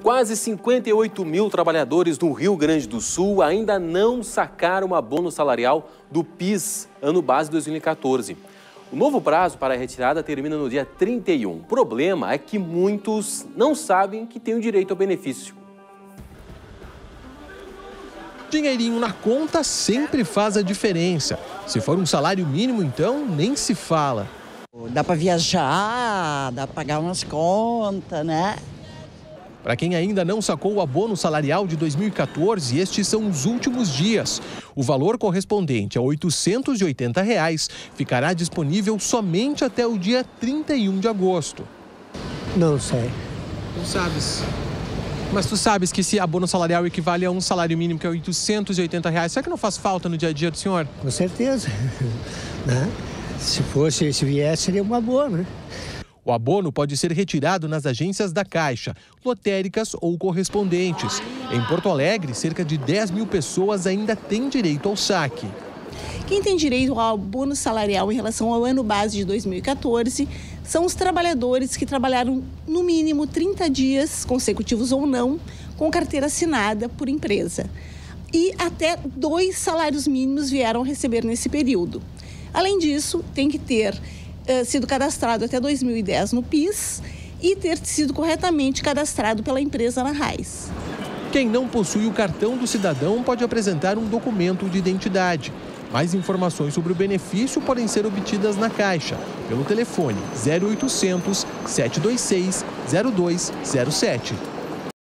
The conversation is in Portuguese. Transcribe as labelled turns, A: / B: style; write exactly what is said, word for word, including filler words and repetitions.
A: Quase cinquenta e oito mil trabalhadores no Rio Grande do Sul ainda não sacaram o abono salarial do PIS, ano base dois mil e quatorze. O novo prazo para a retirada termina no dia trinta e um. O problema é que muitos não sabem que têm o direito ao benefício.
B: Dinheirinho na conta sempre faz a diferença. Se for um salário mínimo, então, nem se fala.
C: Dá para viajar, dá para pagar umas contas, né?
B: Para quem ainda não sacou o abono salarial de dois mil e quatorze, estes são os últimos dias. O valor correspondente a oitocentos e oitenta reais ficará disponível somente até o dia trinta e um de agosto.
D: Não sei.
B: Não sabes. Mas tu sabes que esse abono salarial equivale a um salário mínimo, que é oitocentos e oitenta reais. Será que não faz falta no dia a dia do senhor?
D: Com certeza. Né? Se fosse, se viesse, seria uma boa, né?
B: O abono pode ser retirado nas agências da Caixa, lotéricas ou correspondentes. Em Porto Alegre, cerca de dez mil pessoas ainda têm direito ao saque.
E: Quem tem direito ao abono salarial em relação ao ano base de dois mil e quatorze são os trabalhadores que trabalharam no mínimo trinta dias, consecutivos ou não, com carteira assinada por empresa. E até dois salários mínimos vieram receber nesse período. Além disso, tem que ter uh, sido cadastrado até dois mil e dez no PIS e ter sido corretamente cadastrado pela empresa na RAIS.
B: Quem não possui o cartão do cidadão pode apresentar um documento de identidade. Mais informações sobre o benefício podem ser obtidas na Caixa, pelo telefone zero oitocentos, sete dois seis, zero dois zero sete.